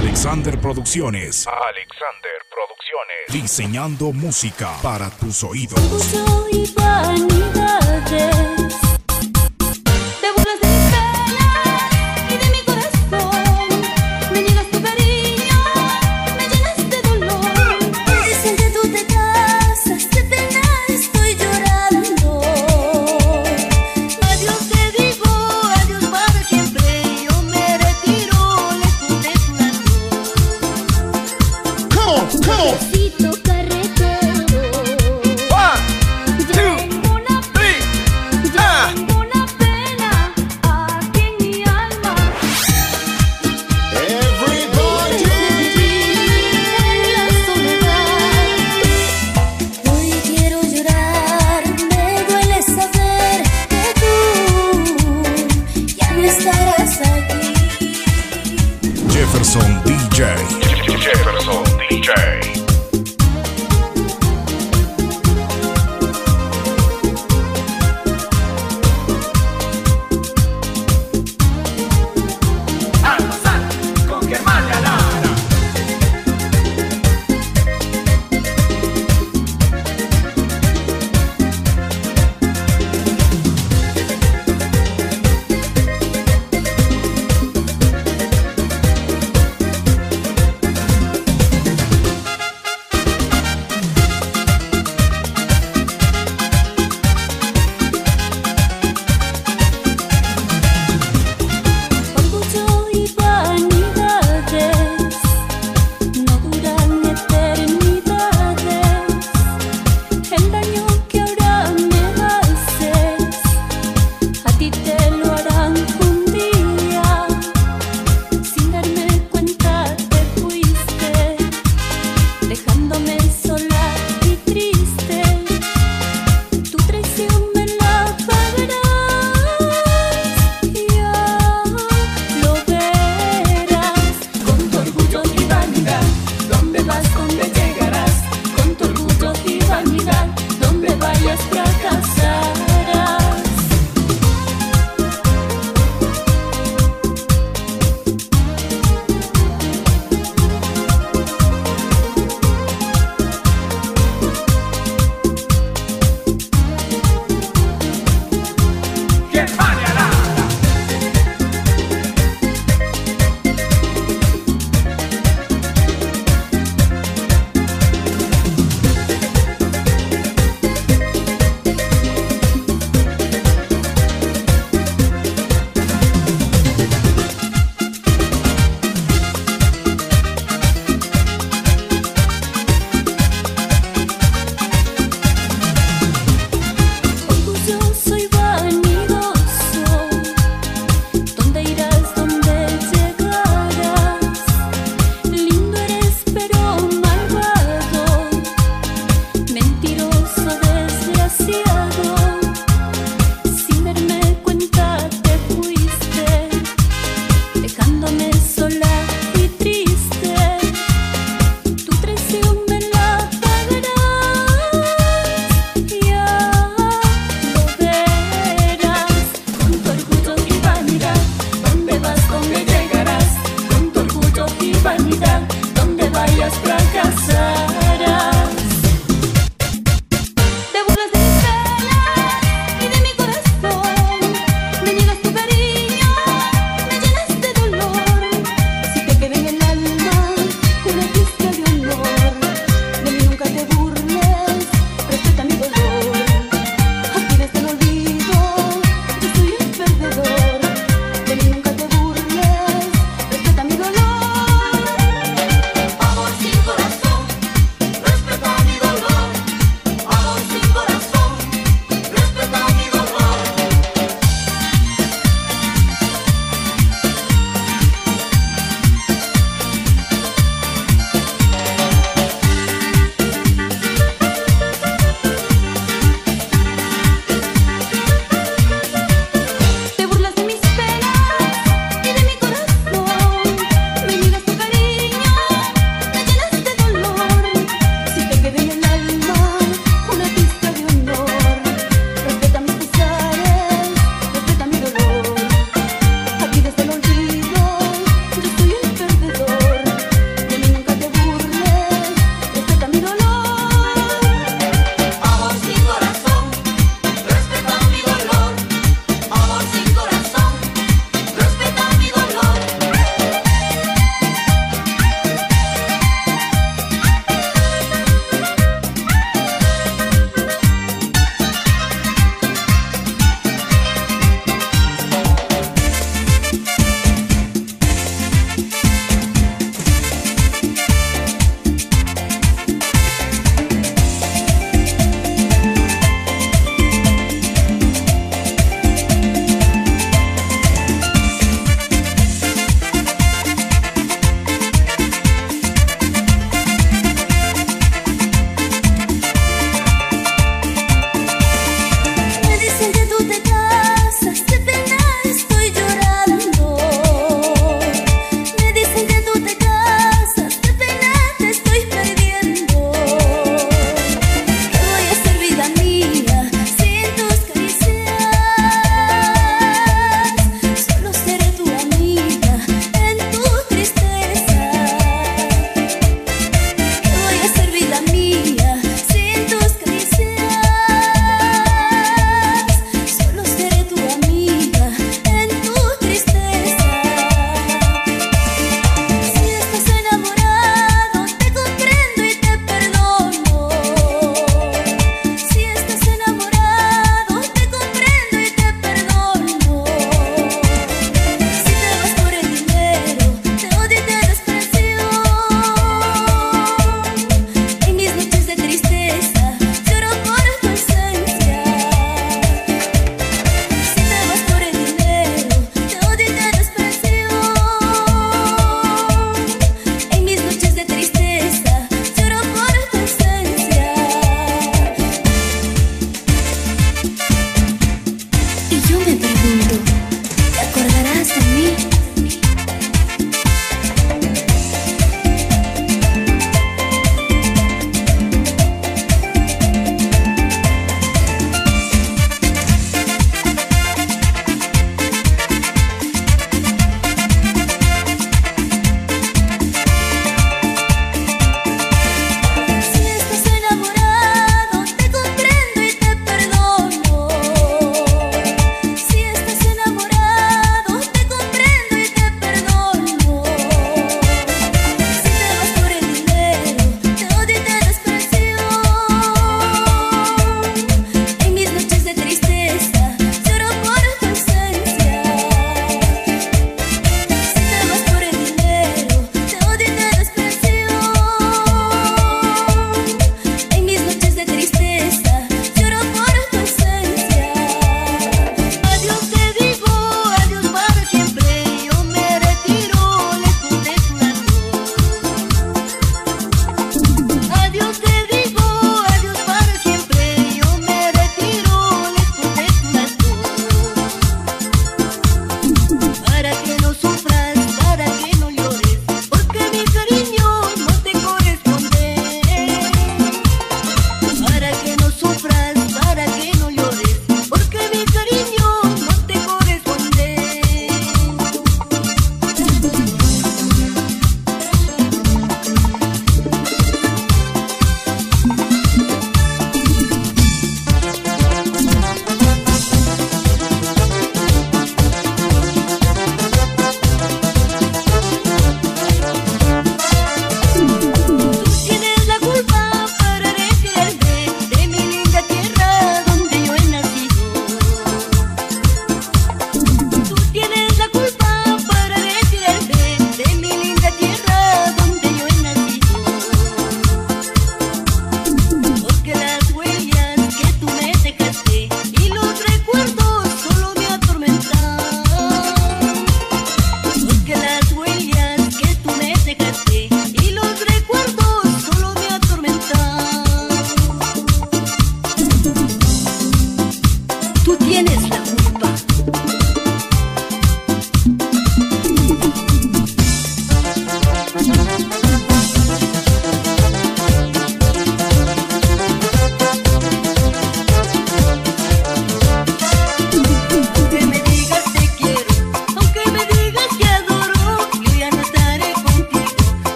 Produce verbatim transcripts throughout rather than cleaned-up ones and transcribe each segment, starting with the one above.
Alexander Producciones. Alexander Producciones. Diseñando música para tus oídos. Soy vanidades. Te burlas de mis penas y de mi corazón. Me niegas tu cariño, me llenas de dolor. Dicen que tú te casas, de pena estoy llorando. Adiós te digo, adiós para siempre. Yo me retiro lejos de tu amor. Come on, come on. Necesito carretero. One, two, Tengo una three. Ah. Tengo una pena aquí en mi alma. Everybody. En la soledad. Hoy quiero llorar, me duele saber que tú ya no estarás aquí. Jefferson D J. Jefferson D J. Con Germán y Alara.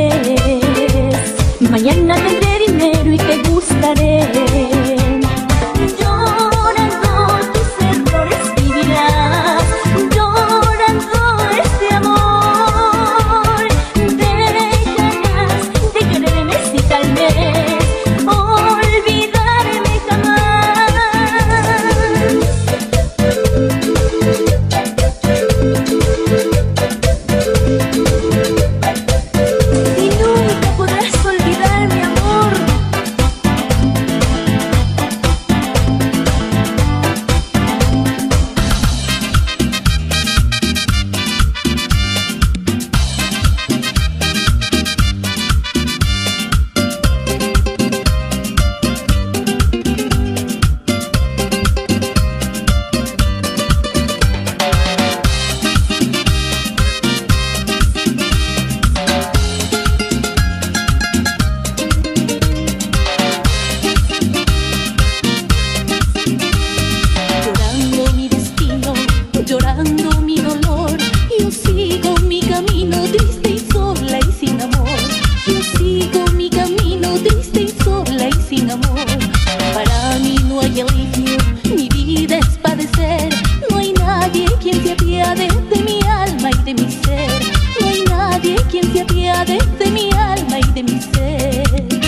Mañana tendré dinero y te gustaré. Llorando tus errores vivirás, llorando este amor. Dejarás de quererme si tal vez olvidarme jamás. Y nunca podrás olvidar mi amor. Llorando mi destino, llorando mi dolor, yo sigo mi camino triste y sola y sin amor. Yo sigo mi camino triste y sola y sin amor. Para mí no hay alivio, mi vida es padecer. No hay nadie quien se apiade de mi alma y de mi ser. No hay nadie quien se apiade de mi alma y de mi ser.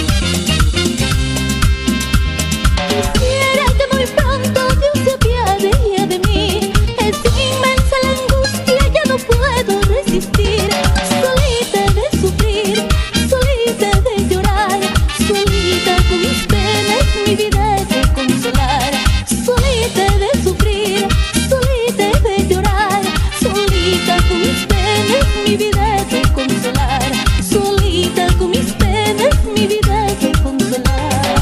Quisiera que muy pronto Dios se apiade ya de mí. Es inmensa la angustia, ya no puedo resistir. Solita de sufrir, solita de llorar, solita con mis penas mi vida es de consolar. Solita de sufrir, solita de llorar, solita con mis penas mi vida es de consolar. Solita con mis penas mi vida es de consolar.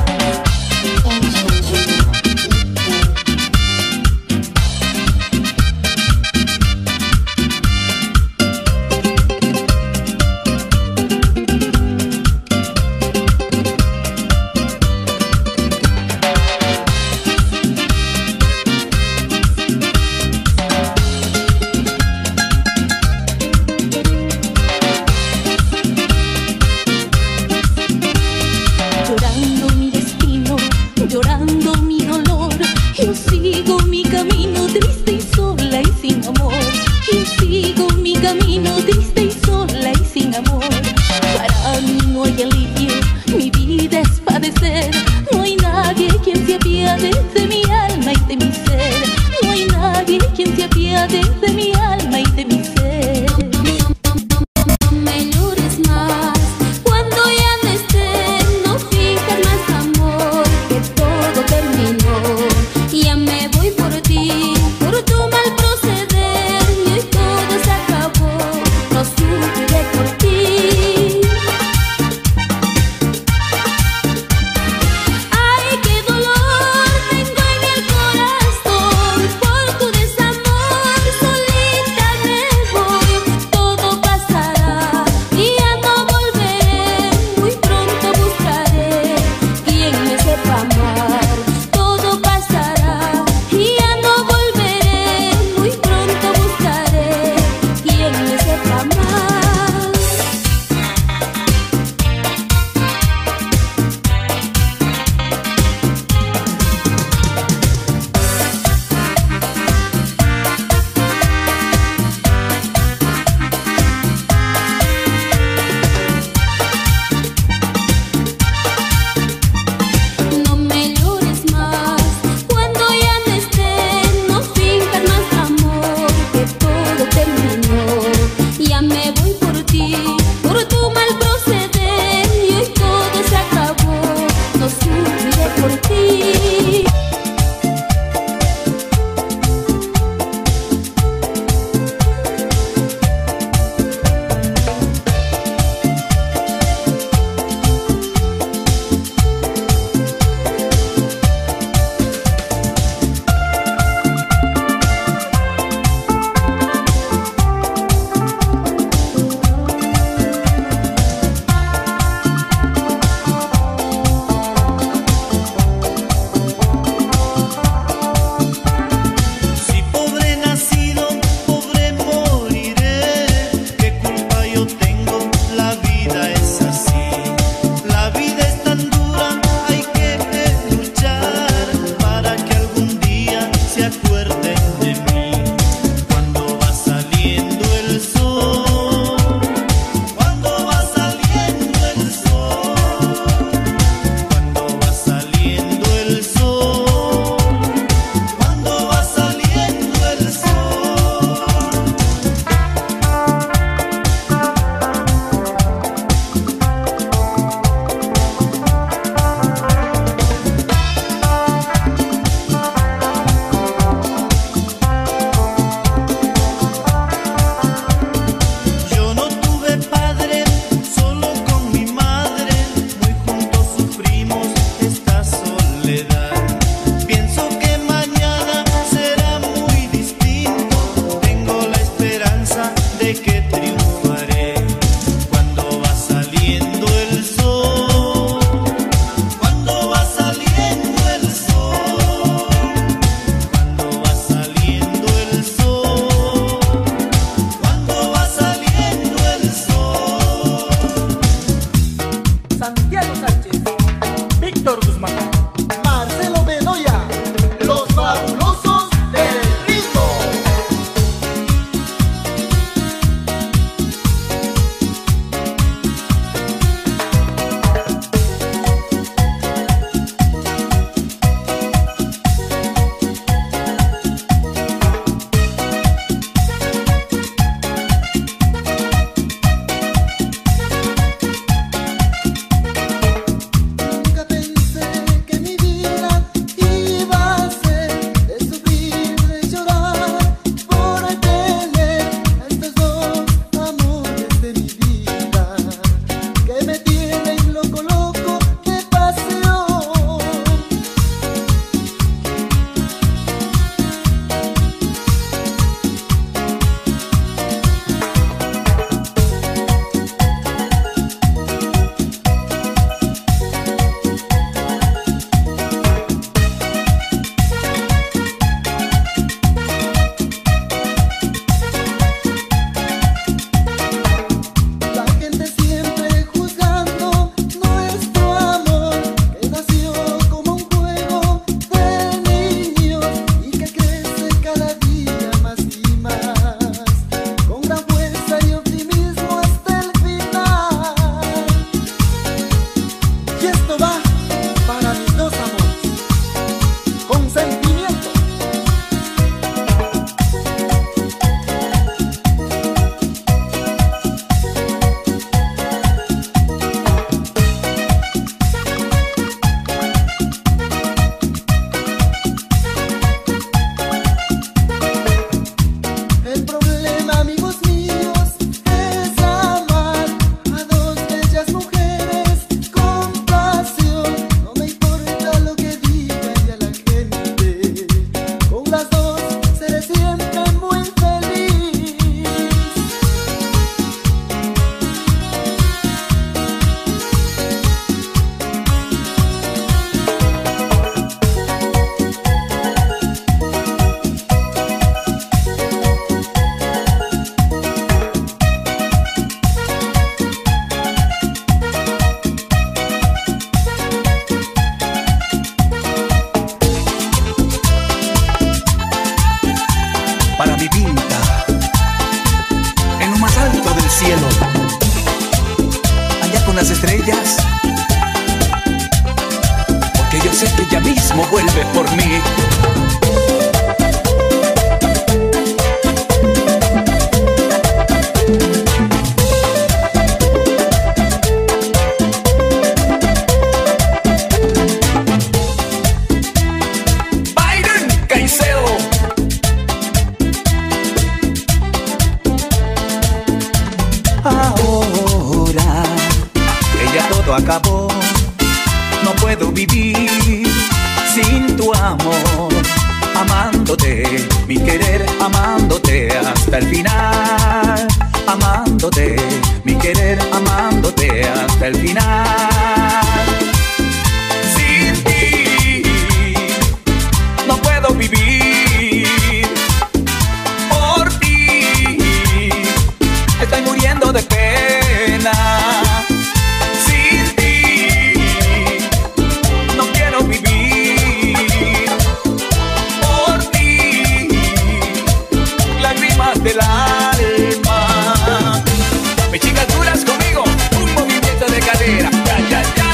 Llorando mi destino, llorando mi dolor, yo sigo mi camino triste y sola y sin amor. Yo sigo mi camino triste y sola y sin amor. Para mí no hay alivio, mi vida es padecer. No hay nadie quien se apiade de mi alma y de mi ser. No hay nadie quien se apiade de mi alma y de mi ser. Me llores más cuando ya no estés, no finjas más amor, que todo terminó. Ya me voy por ti, por tu mal proceder, y hoy todo se acabó, no sufriré por ti. con las estrellas, porque yo sé que ella mismo vuelve por mí. Ahora que ya todo acabó, no puedo vivir sin tu amor. Amándote, mi querer, amándote hasta el final. Amándote, mi querer, amándote hasta el final. Sin ti no puedo vivir. Por ti estoy muriendo de pena. Sin ti no quiero vivir. Por ti, lágrimas del alma. Mis chicas duras conmigo, un movimiento de cadera. Ya, ya, ya.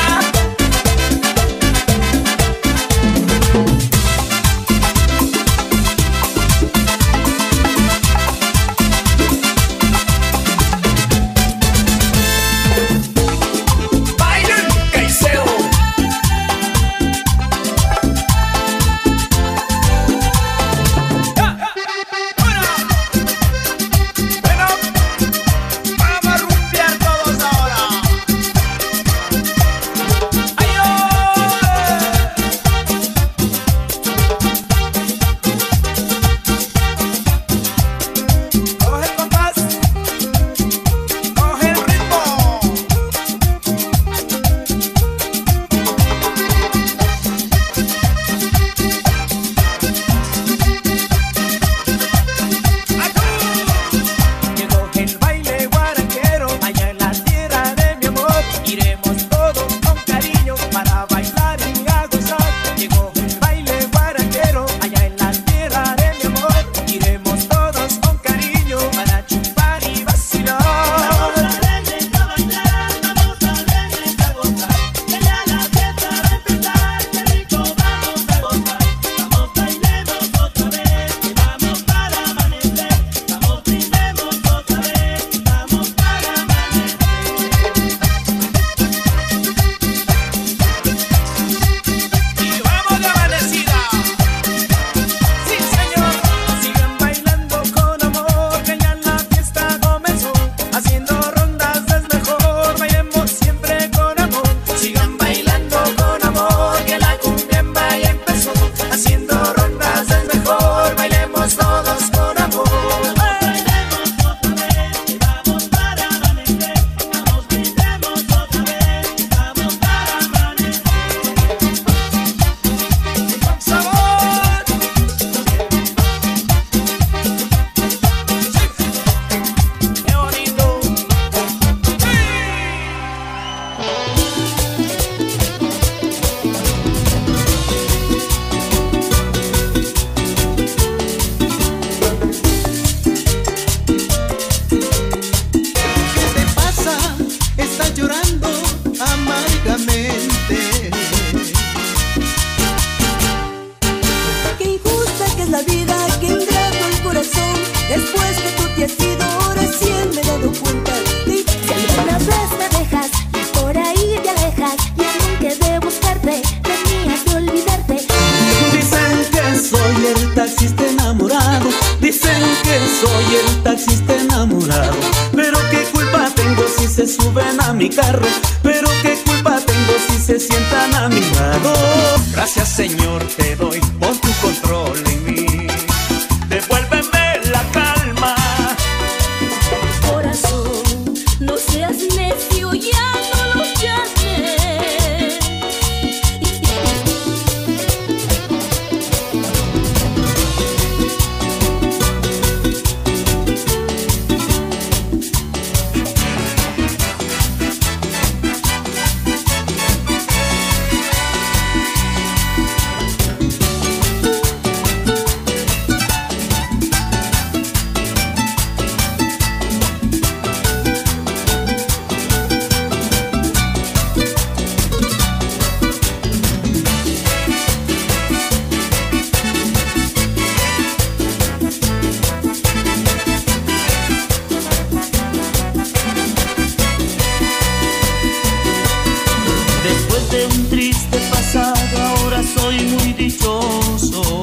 de un triste pasado, ahora soy muy dichoso.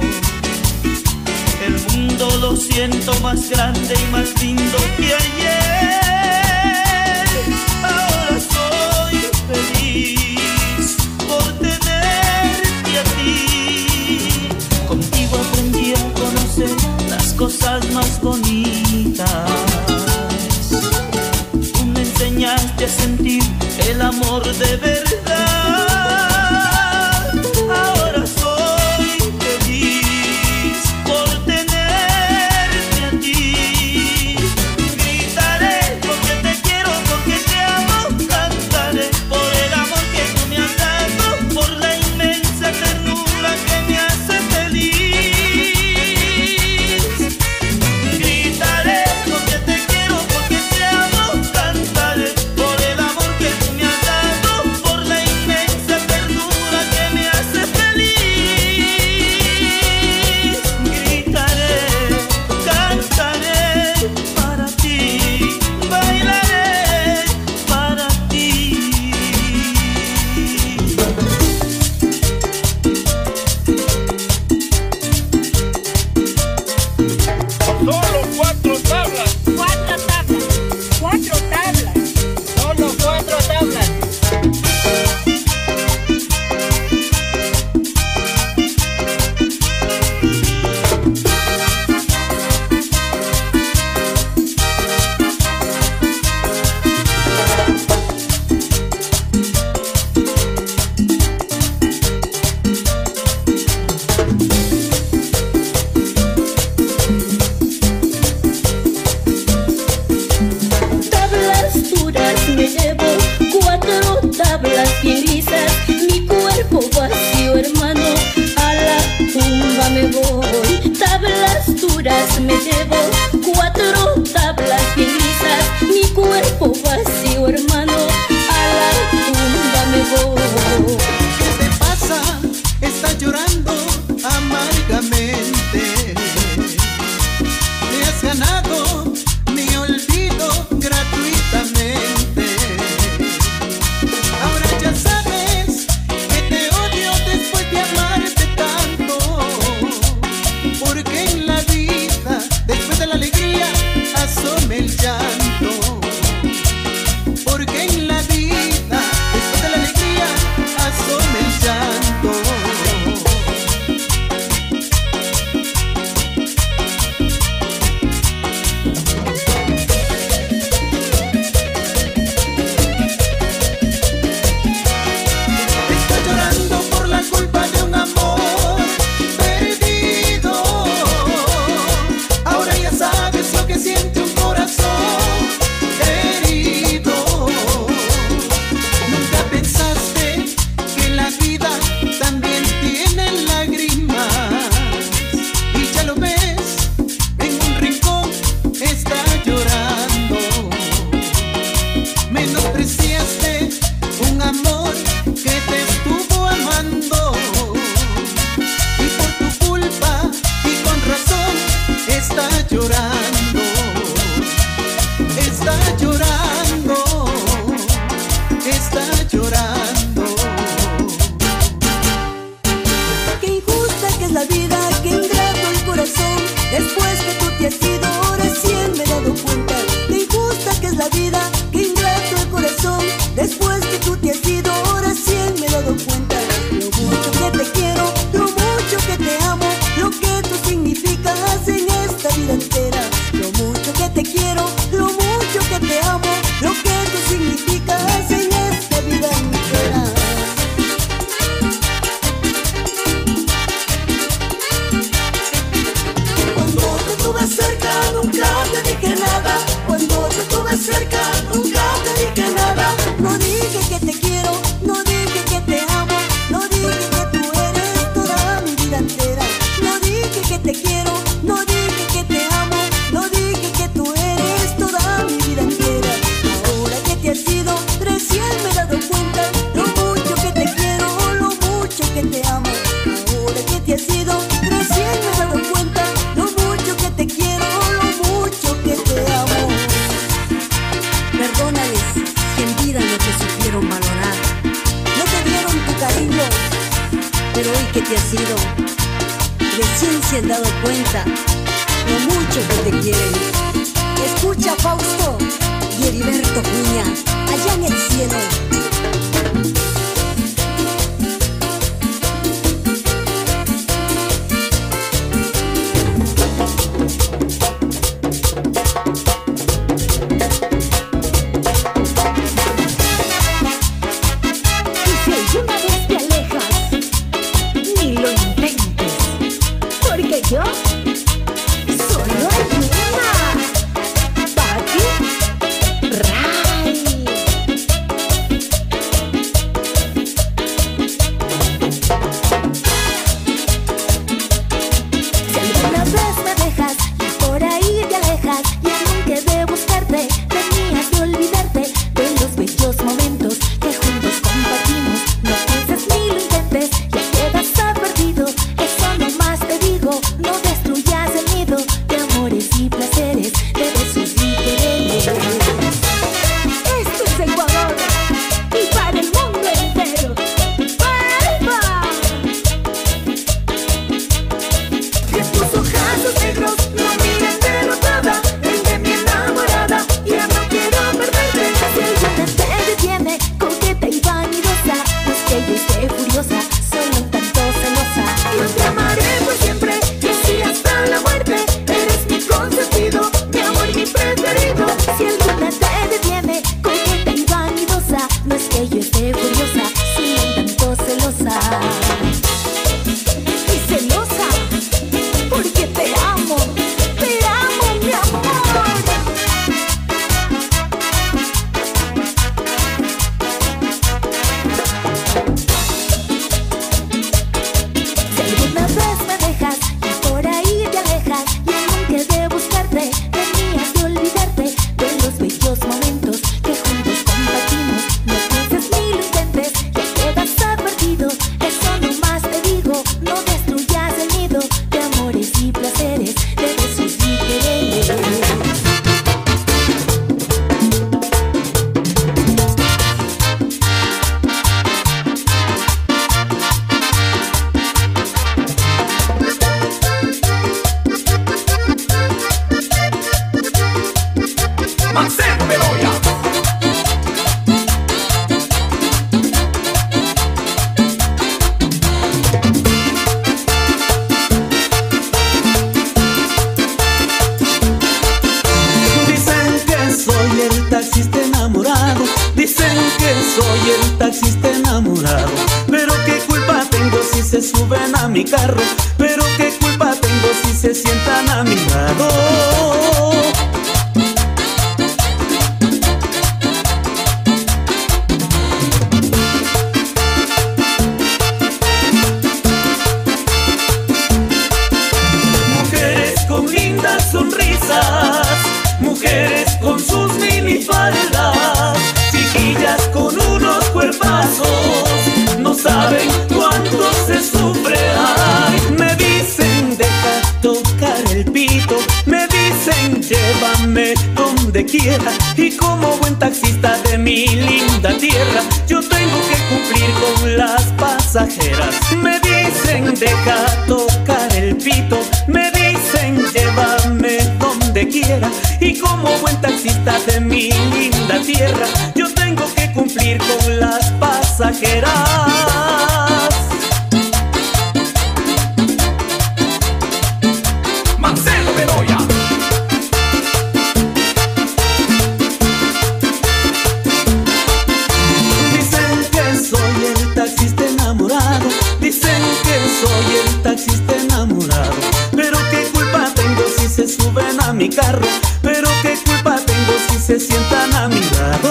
El mundo lo siento más grande y más lindo que ayer. Ahora soy feliz por tenerte a ti. Contigo aprendí a conocer las cosas más bonitas. Tú me enseñaste a sentir el amor de verdad. Ahora soy feliz por tenerte a ti. Gritaré porque te quiero, porque te amo. Cantaré por el amor que tú me has dado, por la inmensa ternura que me hace feliz. Gritaré porque te quiero, porque te amo. Cantaré por el amor que tú me has dado, por la inmensa ternura que me hace feliz. Gritaré, cantaré para ti, bailaré para ti. Solo cuatro tablas. Cuatro tablas, cuatro tablas. Solo cuatro tablas. Tablas duras me llevo, cuatro tablas bien lisas, mi cuerpo vacío hermano, a la tumba me voy. Tablas duras me llevo, cuatro tablas bien lisas, mi cuerpo vacío hermano, a la tumba me voy. ¿Qué te pasa? Estás llorando amargamente. Te has ganado mi olvido gratuitamente. Ahora ya sabes que te odio después de amarte tanto. Porque en la vida, después de la alegría, asome el llanto. Porque en la vida, después de la alegría, asome el llanto. Está llorando por la culpa de un amor perdido. Ahora ya sabes lo que siente un corazón herido. Nunca pensaste que la vida también tiene lágrimas. Y ya lo ves, en un rincón está llorando. Menospreciaste un amor que te estuvo amando. Y por tu culpa y con razón está llorando. Está llorando. Está llorando. Qué injusta que es la vida, qué ingrato el corazón. Después que tú te has ido, recién me he dado cuenta. Qué injusta que es la vida, qué ingrato el corazón. Después que tú te has ido, recién me he dado cuenta. Lo mucho que te quiero, lo mucho que te amo, lo que tú significas en esta vida entera. Lo mucho que te quiero, lo mucho que te amo, lo que tú significas en esta vida entera. que te has ido, recién se han dado cuenta lo mucho que te quieren. Escucha Fausto y Heriberto Cuña, allá en el cielo. Yo solo hay una, Pati Ray. Si alguna vez me dejas y por ahí te alejas, y aunque de buscarte tenías de olvidarte de los bellos momentos que juntos compartimos, no pienses ni lo intentes, ya quedas advertido. Eso nomás te digo. No destruyas el nido de amores y placeres, de besos y quereres. Esto es Ecuador y para el mundo entero. ¡Palma! Que tus ojazos negros no miren de rotada, el de mi enamorada, ya no quiero perderte. Si alguna te detiene, coqueta y vanidosa, no es que yo esté furiosa, solo un tanto celosa. Yo te amaré por siempre, hasta la muerte, eres mi consentido, mi amor, mi preferido. Si alguna te detiene, coqueta y vanidosa, no es que yo esté furiosa, soy un tanto celosa. Y celosa, porque te amo, te amo, mi amor. Si alguna vez me dejas y por ahí te alejas, y aunque de buscarte tenías de olvidarte de los bellos momentos que juntos compartimos, no pienses ni lo intentes, ya quedas advertido. Eso nomás te digo, no destruyas el nido de amores y placeres, de besos y quereres. Marcelo Bedoya. Dicen que soy el taxista enamorado, dicen que soy el taxista enamorado, pero qué culpa tengo si se suben a mi carro, pero qué culpa tengo si se sientan a mi lado. Mujeres con lindas sonrisas, mujeres con sus minifaldas, chiquillas con unos cuerpazos, no saben cuánto se sufre. Ay, me dicen deja tocar el pito, me dicen llévame donde quiera, y como buen taxista de mi linda tierra, yo tengo que cumplir con las pasajeras. Me dicen deja tocar el pito, me dicen llévame donde quiera, y como buen taxista de mi linda tierra, yo tengo que cumplir con las pasajeras. Marcelo Bedoya. Dicen que soy el taxista enamorado, dicen que soy el taxista enamorado, pero qué culpa tengo si se suben a mi carro, pero qué culpa tengo si se sientan a mi lado.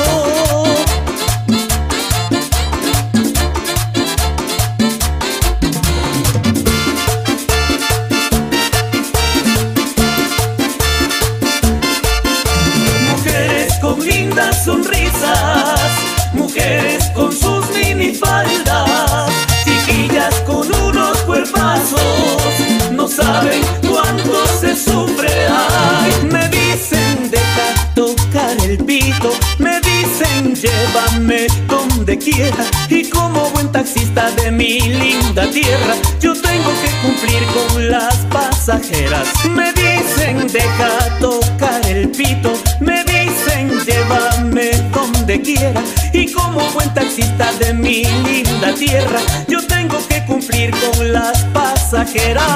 Mujeres con lindas sonrisas, mujeres con sus minifaldas, chiquillas con unos cuerpazos, no saben cuánto se sufre. Ay, me dicen deja tocar el pito, me dicen llévame donde quiera, y como buen taxista de mi linda tierra, yo tengo que cumplir con las pasajeras. Me dicen deja tocar el pito, me dicen llévame donde quiera. Y como buen taxista de mi linda tierra, yo tengo que cumplir con las pasajeras.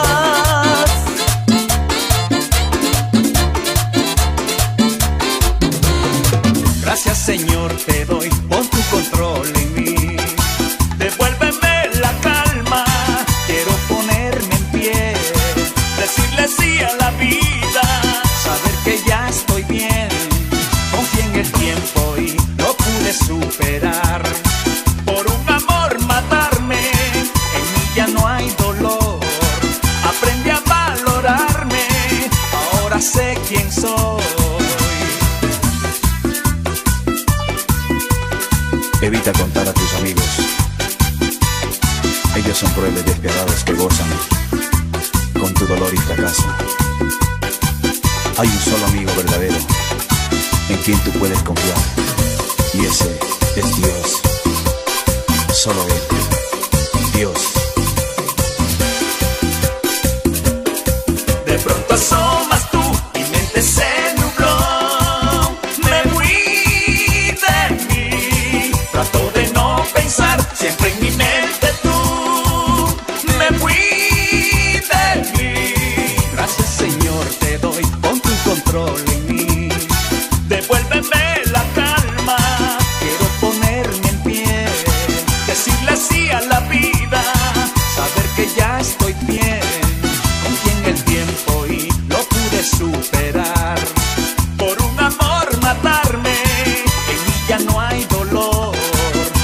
Gracias Señor te doy por tu control en mí. Devuélveme la calma, quiero ponerme en pie, decirle sí a la vida, saber que ya estoy bien. Confié en el tiempo y lo pude superar. Por un amor matarme, en mí ya no hay dolor. Aprendí a valorarme, ahora sé quién soy. Evita contar a tus amigos. Ellos son crueles despiadados que gozan con tu dolor y fracaso. Hay un solo amigo verdadero en quien tú puedes confiar, y ese es Dios. Solo Él, Dios. De pronto asomas tú, mi mente se nubló. Me fui de mí, trato de no pensar, siempre en mi mente tú. Me fui de mí. Gracias Señor te doy, pon tu control en mí. Devuélveme la calma, quiero ponerme en pie, decirle sí a la vida, saber que ya estoy bien. Confié en el tiempo y lo pude superar. Por un amor matarme, en mí ya no hay dolor.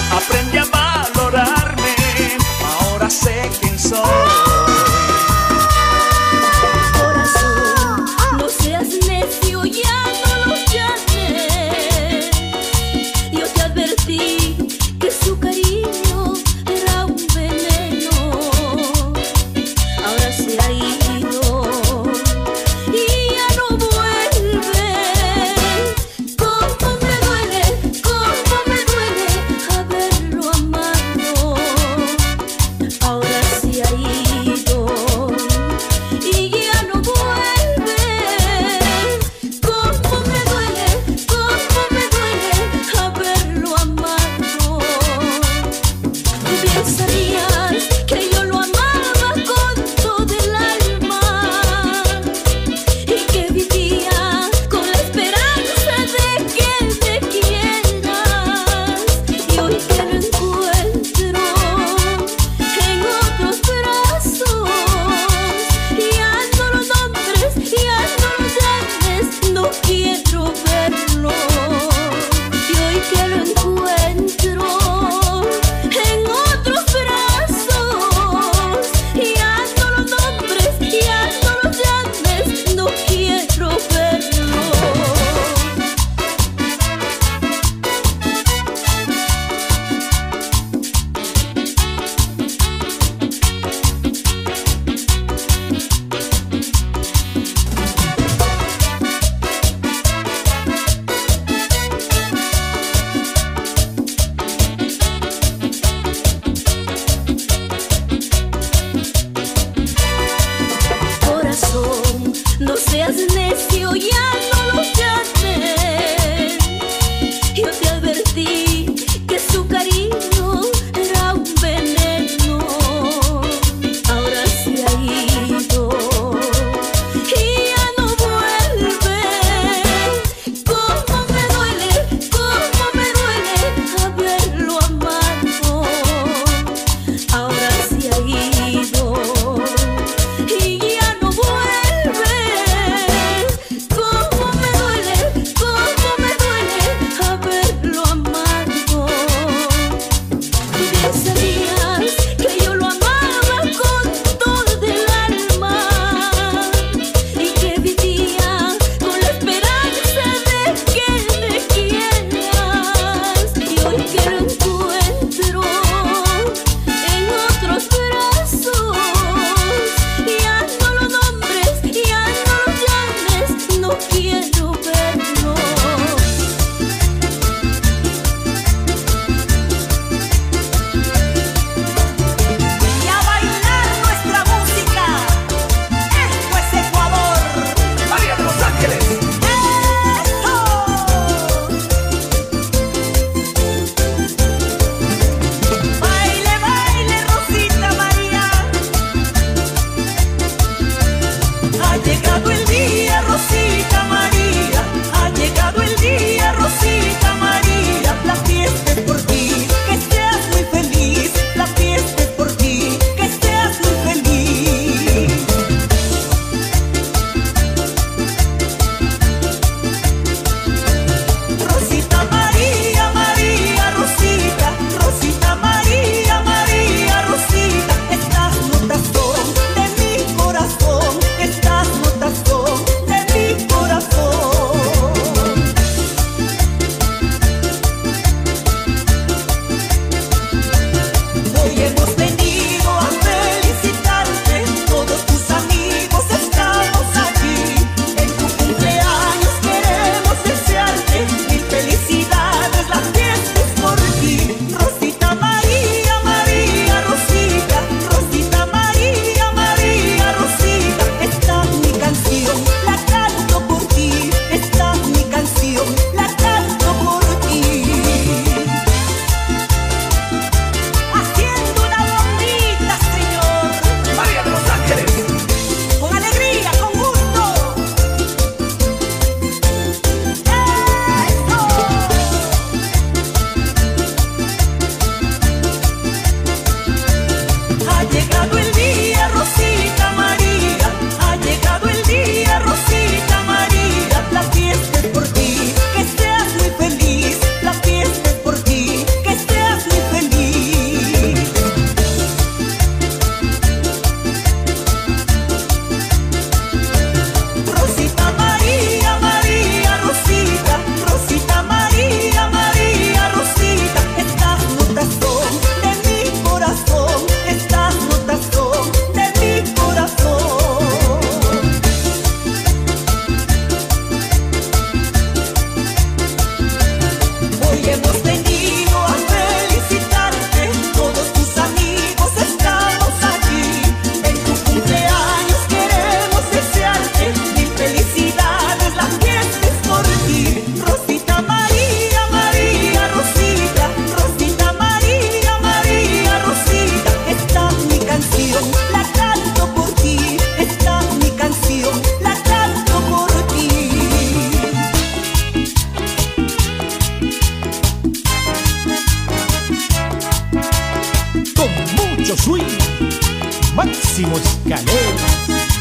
Yo soy Máximo Escaleras.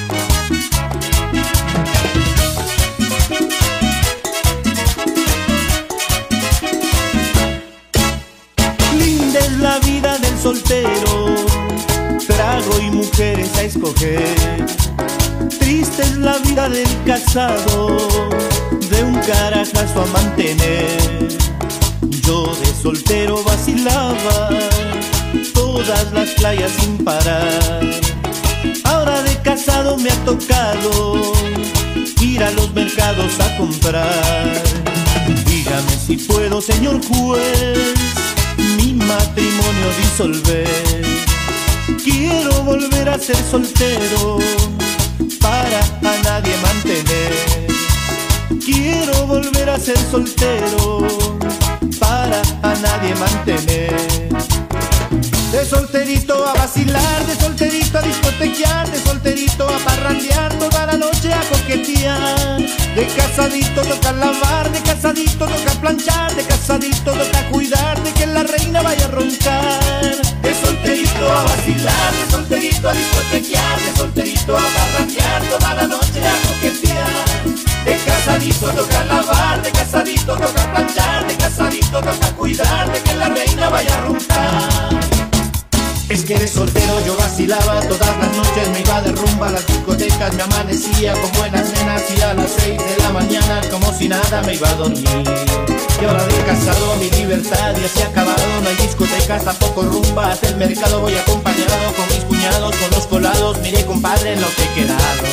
Linda es la vida del soltero, trago y mujeres a escoger. Triste es la vida del casado, de un carajazo a mantener. Yo de soltero vacilaba todas las playas sin parar. Ahora de casado me ha tocado ir a los mercados a comprar. Dígame si puedo, señor juez, mi matrimonio disolver. Quiero volver a ser soltero para a nadie mantener. Quiero volver a ser soltero para a nadie mantener. De solterito a vacilar, de solterito a discotequear, de solterito a parrandear, toda la noche a coquetear. De casadito toca lavar, de casadito toca planchar, de casadito toca cuidar de que la reina vaya a roncar. De solterito a vacilar, de solterito a discotequear, de solterito a parrandear, toda la noche a coquetear. De casadito toca lavar, de casadito toca planchar, de casadito toca cuidar de que la reina vaya a roncar. Es que de soltero yo vacilaba, todas las noches me iba de rumba a las discotecas, me amanecía con buenas nenas y a las seis de la mañana como si nada me iba a dormir. Y ahora de casado mi libertad ya se ha acabado, no hay discotecas, tampoco rumba, hasta el mercado voy acompañado con mis cuñados, con los colados, mire compadre en lo que he quedado.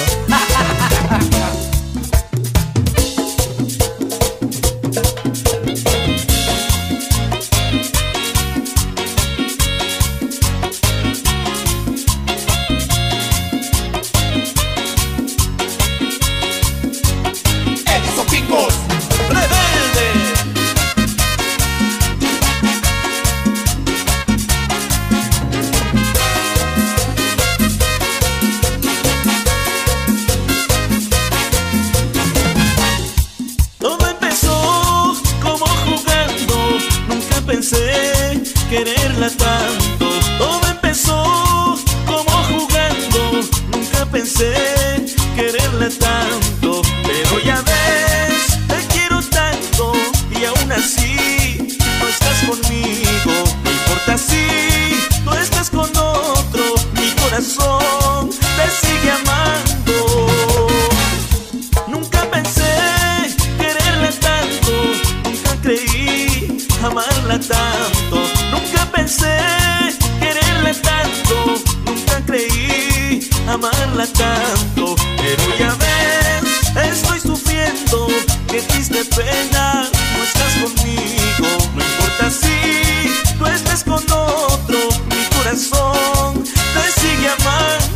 Quererla tanto, todo empezó como jugando, nunca pensé quererla tanto, pero ya ves, te quiero tanto y aún así no estás conmigo, no importa si no estás con otro, mi corazón te sigue amando. Nunca pensé quererla tanto, nunca creí amarla tanto. Nunca pensé quererla tanto, nunca creí amarla tanto, pero ya ves, estoy sufriendo, qué triste pena, no estás conmigo, no importa si tú estás con otro, mi corazón te sigue amando.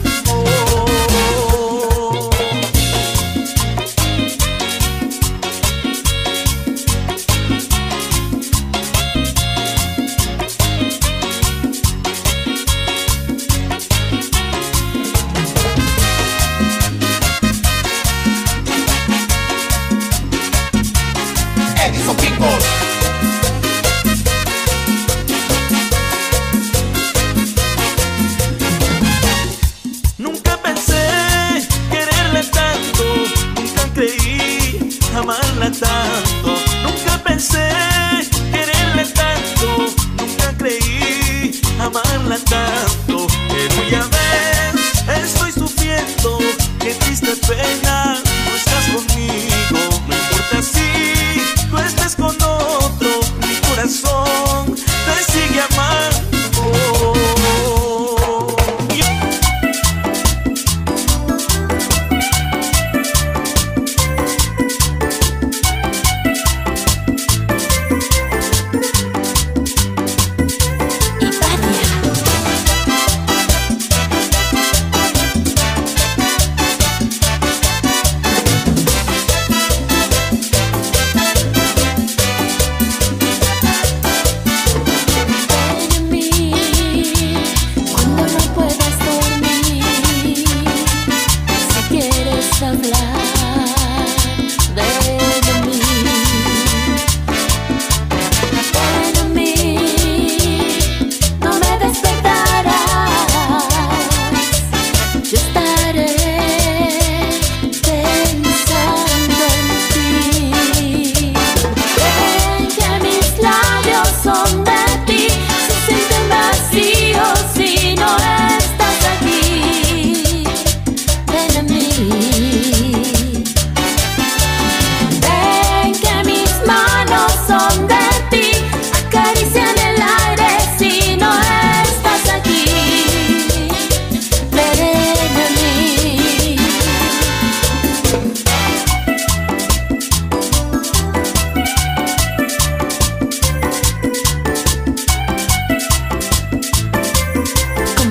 Nunca pensé quererla tanto, nunca creí amarla tanto. Nunca pensé quererla tanto, nunca creí amarla tanto. Pero ya ves, estoy sufriendo, qué triste pena, no estás conmigo. No importa si tú estás con otro, mi corazón te sigue amando.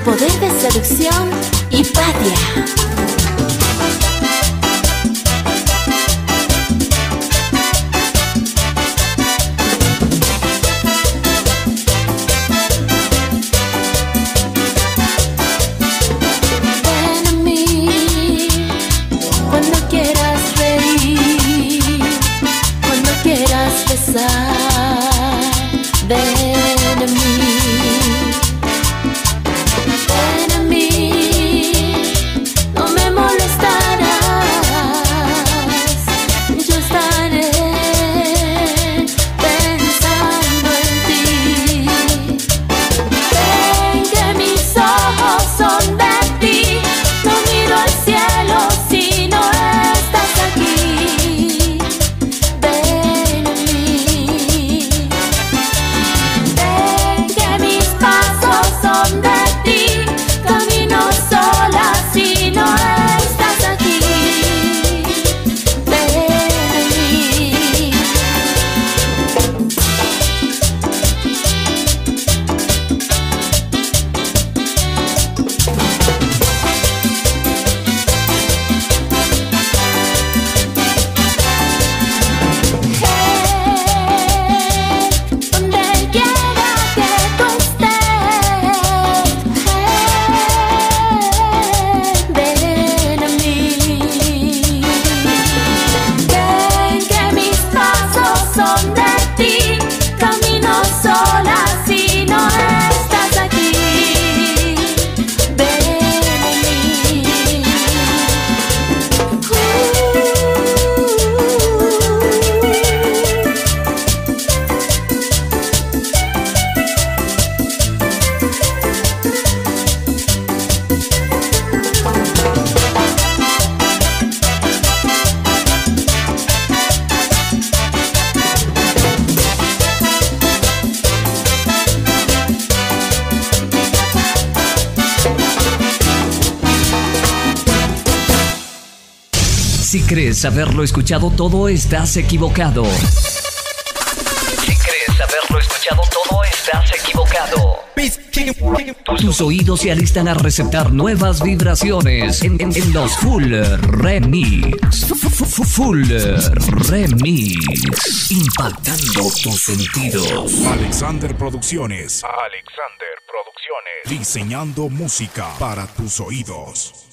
poder de seducción y patria. Ven a mí, ven a mí, no me molestarás, yo estaré pensando en ti. Ven que mis ojos son de ti, no miro al cielo si no estás aquí. Ven a mí. De ti, camino sola si no estás aquí. Ven a mí. Donde quiera que tú estés, ven a mí. Ven que mis pasos son de ti, camino sola si no estás aquí. Ven a mí. Si crees haberlo escuchado todo, estás equivocado. Si crees haberlo escuchado todo, estás equivocado. Tus oídos se alistan a receptar nuevas vibraciones en, en, en los Full Remix. Full Remix. Impactando tus sentidos. Alexander Producciones. Alexander Producciones. Diseñando música para tus oídos.